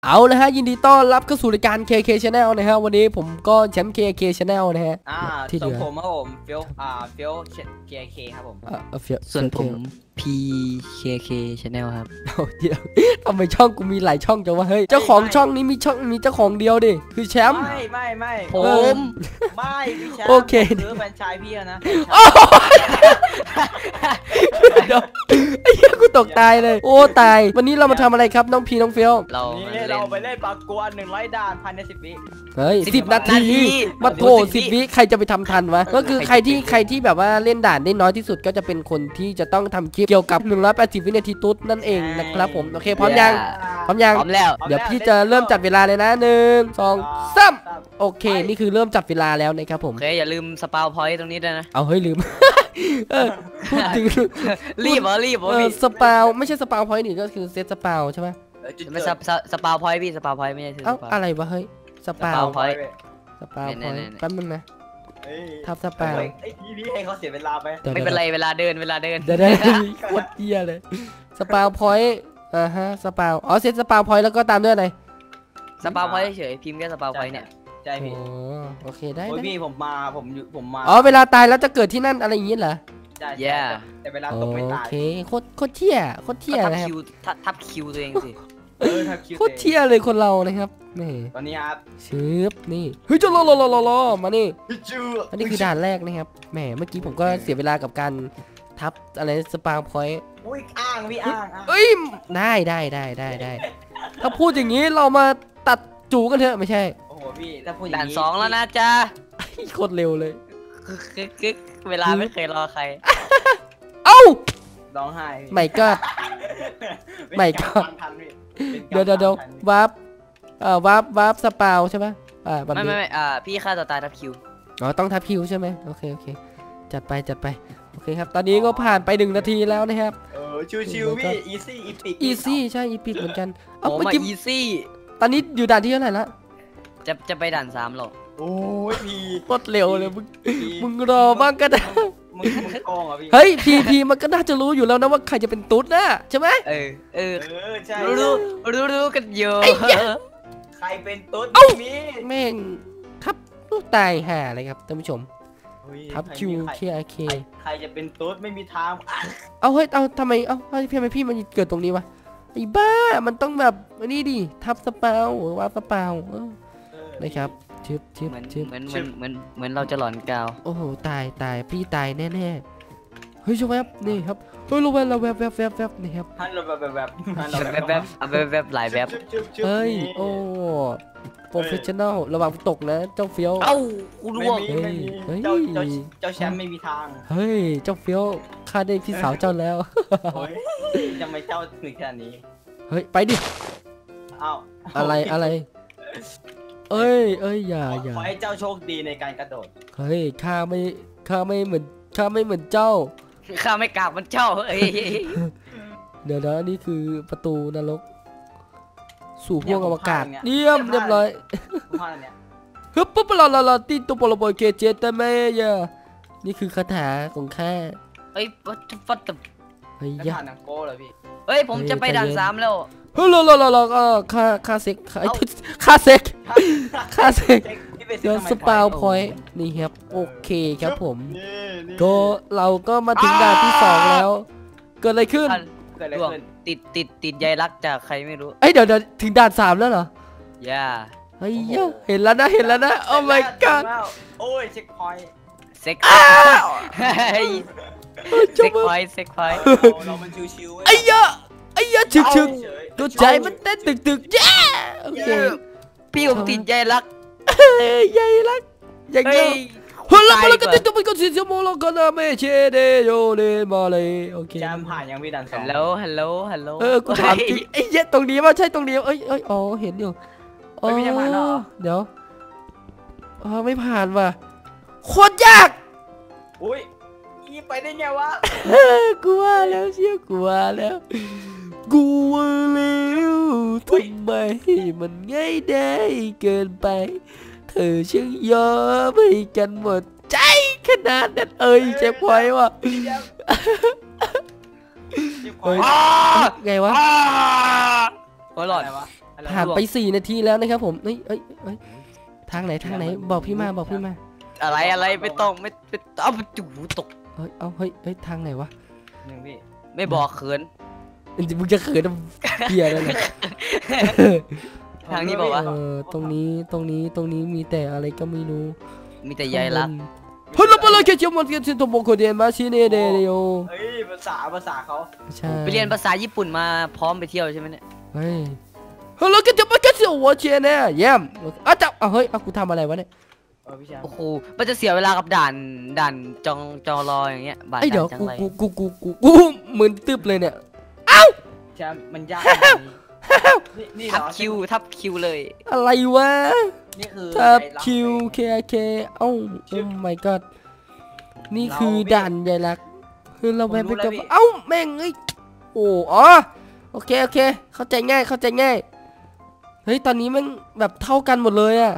เอาเลยฮะยินดีต้อนรับเข้าสู่รายการ KK Channel นะฮะวันนี้ผมก็แชมป์ KK Channel นะฮะที่เหลือผมครับผมเฟียวKK ครับผมส่วนผม PKK Channel ครับเดี๋ยวทำไมช่องกูมีหลายช่องจังวะเฮ้ยเจ้าของช่องนี้มีเจ้าของเดียวดิคือแชมป์ไม่ผมไม่พี่แชมป์โอเคซื้อแฟรนไชส์พี่นะเดี๋ยวไอ้เหี้ยกูตกตายเลยโอ้ตายวันนี้เรามาทำอะไรครับน้องพีน้องเฟียวเราไปเล่นปากกวน100 ด่านภายใน10 วิเฮ้ย10 นาทีมาโถ10 วิใครจะไปทำทันวะก็คือใครที่แบบว่าเล่นด่านได้น้อยที่สุดก็จะเป็นคนที่จะต้องทำคลิปเกี่ยวกับ180 วินาทีตุ๊ดนั่นเองนะครับผมโอเคพร้อมยังพร้อมแล้วเดี๋ยวพี่จะเริ่มจัดเวลาเลยนะ1 2 3โอเคนี่คือเริ่มจัดเวลาแล้วนะครับผมโอเคอย่าลืมสปาวพอยต์ตรงนี้ด้วยนะเอาเฮ้ยลืมพูดถึงรีบสปาวไม่ใช่สปาวพอยต์นี่ก็คือเซตสปาวใช่ไหมไม่สปาวพอยต์พี่สปาวพอยต์ไม่ใช่เอ้าอะไรวะเฮ้ยสปาวพอยต์แป๊บนึงนะทับสปาวพี่ให้เขาเสียเวลาไปไม่เป็นไรเวลาเดินเดี๋ยวโคตรเหี้ยเลยสปาวพอยต์ฮะสปาวอ๋อเซตสปาวพอยต์แล้วก็ตามด้วยอะไรสปาวพอยต์เฉยพิมพ์แค่สปาวพอยต์เนี่ยใช่พี่โอเคได้พี่ผมมาอ๋อเวลาตายแล้วจะเกิดที่นั่นอะไรอย่างงี้เหรอใช่แต่เวลาตกไม่ตายโอเคโคตรเที่ยนะครับทับคิวตัวเองสิโคตรเที่ยเลยคนเรานะครับนี่ตอนนี้ครับชืบนี่เฮ้ยจะรอมานี่อันนี้คือด่านแรกนะครับแหมเมื่อกี้ผมก็เสียเวลากับการทับอะไรสปาพอยต์อุ้ยอ้างพี่อ้างเอ้ยได้ถ้าพูดอย่างนี้เรามาตัดจูกันเถอะไม่ใช่โอ้โหพี่ถ้าพูดด่าน2แล้วนะจ๊ะโคตรเร็วเลยเวลาไม่เคยรอใครเอ้าร้องไห้ไม่ก็เดี๋ยววาร์ปสปาวใช่ไหมไม่พี่ฆ่าตัวตายทับคิวอ๋อต้องทับคิวใช่ไหมโอเคจัดไปโอเคครับตอนนี้ก็ผ่านไป1 นาทีแล้วนะครับชิวพี่อีซี่ใช่อีพิกเหมือนกันเอาเมื่อกี้อีซี่ตอนนี้อยู่ด่านที่เท่าไหร่ละจะไปด่าน3หรอโอ้ยพี่โคตรเร็วเลยมึงรอบ้างก็ได้มึงโกงอ่ะพี่เฮ้ยพีมันก็น่าจะรู้อยู่แล้วนะว่าใครจะเป็นตุ๊ดนะใช่ไหมใช่รู้กันเยอะใครเป็นตุ๊ดนี่แม่งทับลูกตายห่าเลยครับท่านผู้ชมทับคิวเคใครจะเป็นตุ๊ดไม่มีทางเอาเฮ้ยเอาทำไมพี่มันเกิดตรงนี้วะไอ้บ้ามันต้องแบบนี่ดิทับสปาวว่าสปาวนะครับชิบเหมือนเราจะหลอนกาวโอ้โหตายพี่ตายแน่เฮ้ยชแวบนี่ครับเฮ้ยเราแวบนี่ครับฮันเราแวบหลายแวบเฮ้ยโอ้โปรเฟชชั่นอลระวังตกนะเจ้าเฟี้ยวเอ้ากูร่วงเจ้าแชมป์ไม่มีทางเฮ้ยเจ้าเฟี้ยวฆ่าได้พี่สาวเจ้าแล้วจะไม่เจ้าถึงขนาดนี้เฮ้ยไปดิอะไรเอ้ยอย่าขอให้เจ้าโชคดีในการกระโดดเฮ้ยข้าไม่เหมือนเจ้าข้าไม่กลับมันเจ้าเฮ้ยเดี๋ยวนี่คือประตูนรกสู่พวกอวกาศเยี่ยมเรียบร้อยฮึบปุ๊บเราตีตัวปลบอยเกเจแต่ไม่ยะนี่คือคาถาของข้าเฮ้ยฟัดกับเฮ้ยยะหนังโก้เลยพี่เฮ้ยผมจะไปด่าน3แล้วเฮ้ยเราค่าเซ็กเดี๋ยวสปาวพอยต์นี่ครับโอเคครับผมก็เราก็มาถึงด่านที่2แล้วเกิดอะไรขึ้นติดใยรักจากใครไม่รู้เอ้ยเดี๋ยวถึงด่าน3แล้วเหรอย่าเฮ้ยเห็นแล้วนะโอ้ my god โอ้ยเช็คพอยต์เรามันชิวๆไอ้ยะชึกตัวใจมันเต้นตึกแย่โอเคพี่ผมติดใยรักใยรักอย่างเงี้ยฮัลโหลมาแล้วก็ติดตัวมันก็สิจะมองกันนะไม่เชเดโยเลมาเลยโอเคจำผ่านยังพี่ดัน2 ฮัลโหลกูถามจริงไอ้เหี้ยตรงนี้ว่าใช่ตรงนี้เอ้ยอ๋อเห็นอยู่ไม่ผ่านหรอเดี๋ยวไม่ผ่านว่ะโคตรยากอุ้ยไปได้ไงวะกลัวแล้วเชี่ยกลัวแล้วทำไมมันง่ายได้เกินไปเธอช่างยอมให้กันหมดใจขนาดนั้นเจ็บพอยว่ะไงวะก็รอดอะไรวะอะไรผ่านไป4 นาทีแล้วนะครับผมเอ้ยทางไหนบอกพี่มาบอกพี่มาอะไรไม่ต้องไม่เอาจู่ตกเฮ้ยทางไหนวะหนึ่งพี่ไม่บอกเขินมึงจะเขินเบียร์แล้วนะทางนี้บอกว่าตรงนี้มีแต่อะไรก็ไม่รู้มีแต่ใยรักเฮ้ยเราไปเลยแค่เชื่อมันแค่เชื่อตัวโมโคเดียนมาชิเนเดเดียวเฮ้ยภาษาเขาใช่ไปเรียนภาษาญี่ปุ่นมาพร้อมไปเที่ยวใช่ไหมเนี่ยเฮ้ยเราแค่จะมาแค่เชื่อหัวเชียร์เนี่ยเยี่ยมจับเฮ้ยกูทำอะไรวะเนี่ยพี่แชมป์โอ้โหมันจะเสียเวลากับด่านจอรออย่างเงี้ยบาดเดี๋ยวจังไรกูมึนตึบเลยเนี่ยแชมป์มันยากนี่ทับคิวเลยอะไรวะนี่คือทับคิวเคโอ้ my god นี่คือด่านใหญ่ลักคือเราแบบไปกับแม่งเอ้ยโอเคเข้าใจง่ายเฮ้ยตอนนี้แม่งแบบเท่ากันหมดเลยอะ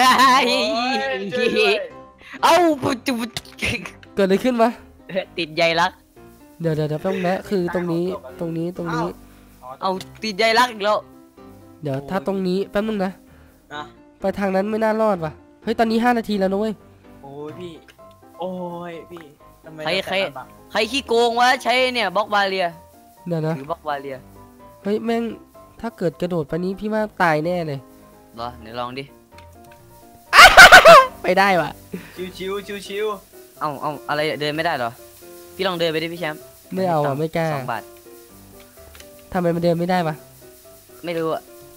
เอ้าเกิดอะไรขึ้นวะติดใยรักเดี๋ยวแป๊บนึงนะคือตรงนี้เอาติดใยรักอีกแล้วเดี๋ยวถ้าตรงนี้แป๊บนึงนะนะไปทางนั้นไม่น่ารอดว่ะเฮ้ยตอนนี้5 นาทีแล้วนะเว้ยโอ้ยพี่โอ้ยพี่ทำไมใครขี้โกงวะใช้เนี่ยบล็อกบาเรียเดี๋ยวนะถือบล็อกบาเรียเฮ้ยแม่งถ้าเกิดกระโดดไปนี้พี่ว่าตายแน่เลยเหรอเดี๋ยวลองดิไปได้ว่ะชิวเอาอะไรเดินไม่ได้เหรอพี่ลองเดินไปดิพี่แชมป์ไม่เอาอ่ะไม่กล้า 2 บาททำไมมันเดินไม่ได้วะไม่รู้อะ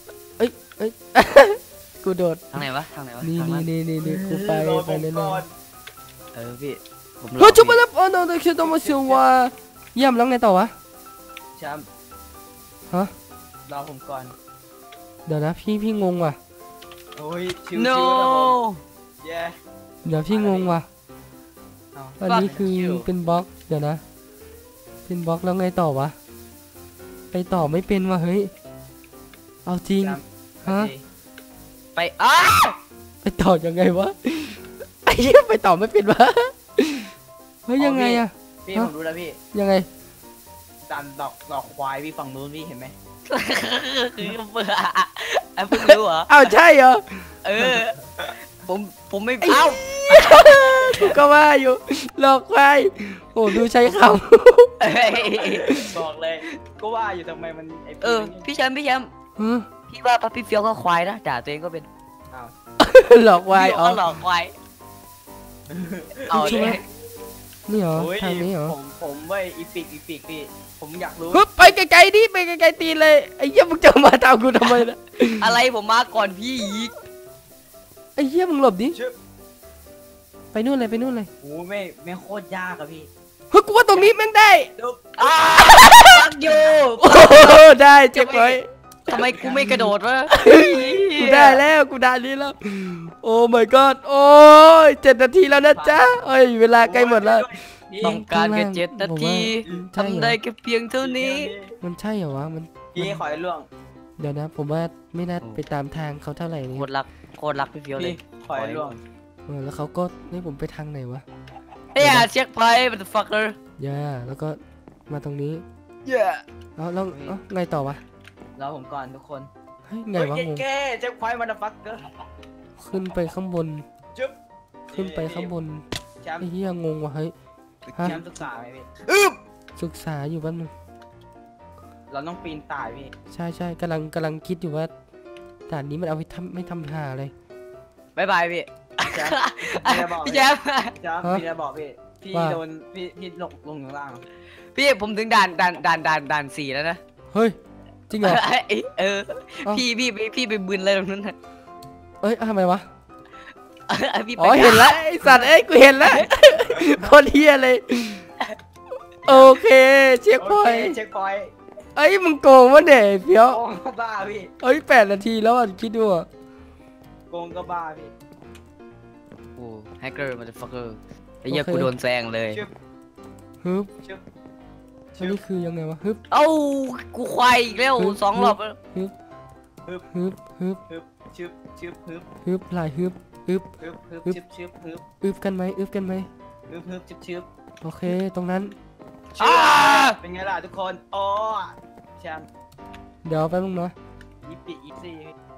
กูโดดทางไหนวะนี่ทางนั้นกูไปรอไปผมเลยก่อนพี่ผมรอเฮ้ยชุบมาพี่แล้วโอ้โหเชื่อตัวมาเชียวว่าเยี่ยมแล้วไงต่อวะแชมป์ฮะรอผมก่อนเดี๋ยวนะพี่งงว่ะโอ้ยชิว no เย้เดี๋ยวพี่งงว่ะเอาอันนี้คือเป็นบล็อกเดี๋ยวนะเป็นบล็อกแล้วไงต่อวะไปต่อไม่เป็นว่ะเฮ้ยเอาจริงฮะไปไปต่อยังไงวะไอ้เหี้ยไปต่อไม่เป็นวะเฮ้ยยังไงอะพี่ผมรู้แล้วพี่ยังไงดันดอกควายพี่ฝั่งนู้นพี่เห็นไหมคือเบื่อเพิ่งรู้เหรออ้าวใช่เหรอผมไม่เอ้ากูก็ว่าอยู่หลอกควายโอ้ดูใช้คบอกเลยก็ว่าอยู่ทำไมมันไอ้พี่แชมป์ำพี่ว่าพี่เฟี้ยวก็ควายนะด่าตัวเองก็เป็นหลอกควายอ๋อหลอกควายเอาใช่ไหมเลยนี่เหรอโอ้ยทางนี้เหรอผมเว้ยอีปิกพี่ผมอยากรู้ฮึบไปไกลๆดิไปไกลๆตีนเลยไอ้เหี้ยมึงจะมาตามกูทำไมนะอะไรผมมาก่อนพี่อีกไอ้เหี้ยมึงหลบดิชึบไปนู่นเลยโอ้ไม่โคตรยากอะพี่เฮ้ยกูว่าตรงนี้แม่งได้ฟักอยู่โอ้โหได้เจ็บไว้ทำไมกูไม่กระโดดวะกูได้แล้วกูได้นี้แล้วโอ้ my god โอ้ย7 นาทีแล้วนะจ๊ะเอ้ยเวลาใกล้หมดแล้วต้องการแค่7 นาทีใช่เหรอทำได้แค่เพียงเท่านี้มันใช่เหรอวะมันพี่ขอให้ล่วงเดี๋ยวนะผมว่าไม่น่าไปตามทางเขาเท่าไหร่เลยโคตรรักพี่เฟี้ยวเลพี่ยขอให้ล่วงแล้วเขาก็ให้ผมไปทางไหนวะเฮ้ยเช็คไพ่บัตรฟักเกอร์ย่าแล้วก็มาตรงนี้เย้แล้วไงต่อวะรอผมก่อนทุกคนเฮ้ยไงวะงงแก้เจ็บควายมันฟักเกอร์ขึ้นไปข้างบนจุ๊บขึ้นไปข้างบนแชมป์ไอ้เหี้ยงงว่ะเฮ้ย ฮะแชมป์ศึกษาไหมพี่ศึกษาอยู่บ้านมึงเราต้องปีนต่ายพี่ใช่กำลังคิดอยู่ว่าด่านนี้มันเอาไปไม่ทำหาอะไรบายบายพี่แชมป์พี่จะบอกพี่แจ๊บแชมป์พี่จะบอกพี่พี่ว่าโดนพี่ลงข้างล่างพี่ผมถึงด่าน4แล้วนะเฮ้ยจริงเหรอเออเอ้าพี่ไปบึนอะไรตรงนั้นน่ะเอ้ยทำไมวะพี่ไปอ๋อเห็นแล้วไอสัตว์เอ้ยกูเห็นแล้ว โคนเฮียเลยโอเคเช็คพอยต์เช็คพอยต์เอ้ยมึงโกงวะเนี่ยเพียวโกงก็บ้าพี่เอ้ย8 นาทีแล้วอ่ะคิดดูอ่ะโกงก็บ้าพี่โอ้แฮกเกอร์มาฟักเกอร์ไอ้เหี้ยกูโดนแซงเลยชึบฮึบชึบอันนี้คือยังไงวะฮึบเอ้ากูควายอีกแล้ว2 รอบแล้วฮึบฮึบฮึบฮึบฮึบชึบชึบฮึบฮึบลายฮึบฮึบฮึบฮึบฮึบชึบชึบฮึบอึบกันไหมอึบกันไหมฮึบฮึบชึบชึบโอเคตรงนั้นเป็นไงล่ะทุกคนอ๋อแชมป์เดี๋ยวแป๊บนึงนะอีซี่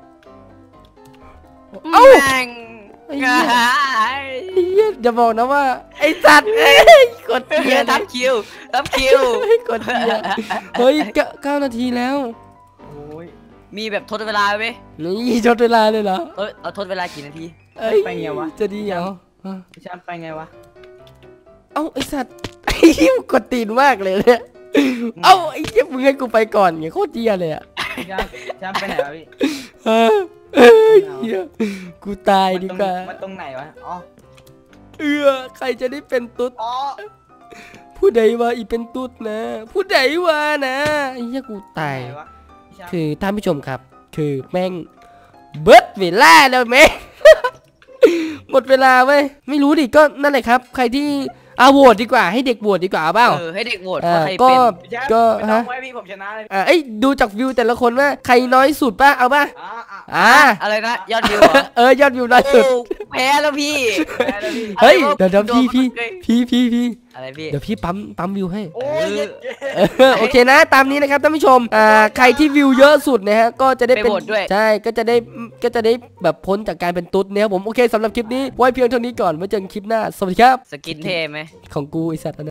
เอ้าแม่งไอ้เหี้ย ไอ้เหี้ยอย่าบอกนะว่าไอ้สัตว์กดเฮีเกียยร์ทับคิวทับคิวกดเกียร์เฮ้ย9 นาทีแล้วโอ้ยมีแบบทดเวลาไหมนี่จดเวลาเลยเหรอเอาทดเวลากี่นาทีเอ้ยไปไงวะจะดีเหรอพี่แชมป์ไปไงวะเอ้าไอ้สัตว์ไอ้เหี้ยกดตีนมากเลยเนี่ยเอ้าไอ้เหี้ยมึงให้กูไปก่อนไงโคตรเจี๊ยเลยอ่ะพี่แชมป์ไปไหนวะพี่เออเหี้ยกูตายดีกว่ามันตรงไหนวะอ๋อใครจะได้เป็นตุ๊ดอ๋อผู้ใดว่าอีเป็นตุ๊ดนะผู้ใดว่านะไอ้เหี้ยกูตายไหนวะพี่แชมป์คือท่านผู้ชมครับ คือแม่งเบิร์ดเวลาแล้วแม่ง หมดเวลาเว้ยไม่รู้ดิก็นั่นแหละครับ ใครที่โหวตดีกว่าให้เด็กโหวตดีกว่าเอาเปล่าให้เด็กโหวตอ่าว่าใครก็เป็นพี่แชมป์ก็ไม่ต้อฮะงไว้พี่ผมชนะเลยเอ้ยดูจากวิวแต่ละคนว่าใครน้อยสุดป่ะเอาป่ะอะไรนะยอดวิวเหรอยอดวิวน้อยสุดโอ้แพ้แล้วพี่แพ้แล้วพี่เฮ้ยอะไรวะเดี๋ยวพี่อะไรพี่เดี๋ยวพี่ปั๊มวิวให้โอ้ยเย็ดโอเคนะตามนี้นะครับท่านผู้ชมใครที่วิวเยอะสุดนะฮะก็จะได้เป็นไปโหวตด้วยใช่ก็จะได้แบบพ้นจากการเป็นตุ๊ดนะครับผมโอเคสำหรับคลิปนี้ไว้เพียงเท่านี้ก่อนไว้เจอกันคลิปหน้าสวัสดีครับสกินเท่ไหมของกูไอสัตว์